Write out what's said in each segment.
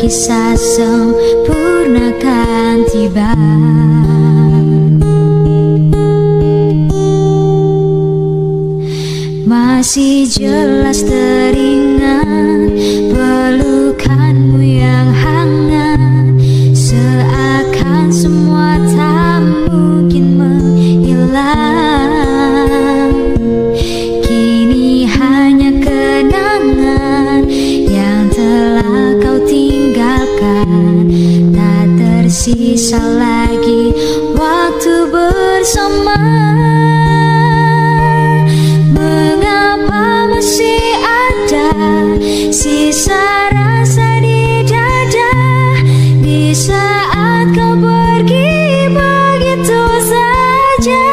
kisah sempurna kan tiba. Masih jelas teringat pelukanmu yang hangat, seakan semua tak mungkin menghilang. Kini hanya kenangan yang telah kau tinggalkan, tak tersisa lagi waktu bersama. Mengapa masih ada sisa rasa di dada di saat kau pergi begitu saja?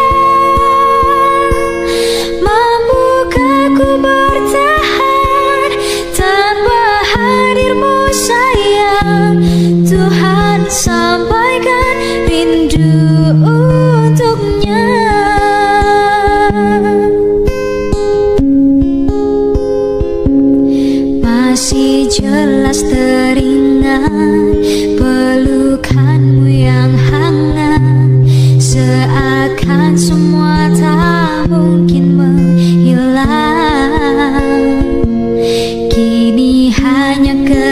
Mampukah ku bertahan tanpa hadirmu sayang? Tuhan, sampaikan rindu untuknya. Masih jelas teringat pelukanmu yang hangat, seakan semua tak mungkin menghilang. Kini hanya